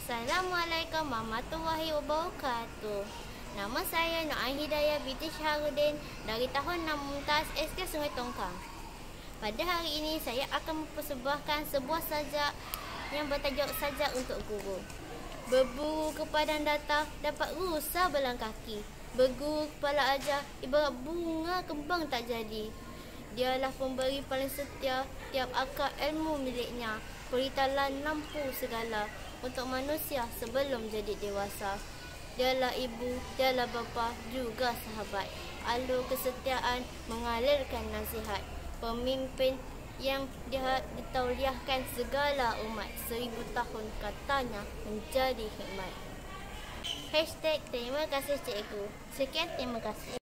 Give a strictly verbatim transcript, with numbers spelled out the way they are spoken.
Assalamualaikum warahmatullahi wabarakatuh. Nama saya Nur Hidayah binti Syahrudin dari tahun enam Mumtaz S K Sungai Tongkang. Pada hari ini saya akan mempersembahkan sebuah sajak yang bertajuk Sajak untuk Guru. Berburu ke padang datar dapat rusak belang kaki. Berguru kepala ajar ibarat bunga kembang tak jadi. Dialah pemberi paling setia, tiap akar ilmu miliknya. Peritalan lampu segala untuk manusia sebelum jadi dewasa. Dialah ibu, dialah bapa, juga sahabat. Alur kesetiaan mengalirkan nasihat. Pemimpin yang dia ditauliahkan segala umat. Seribu tahun katanya menjadi hikmat. Hashtag terima kasih cikgu. Sekian, terima kasih.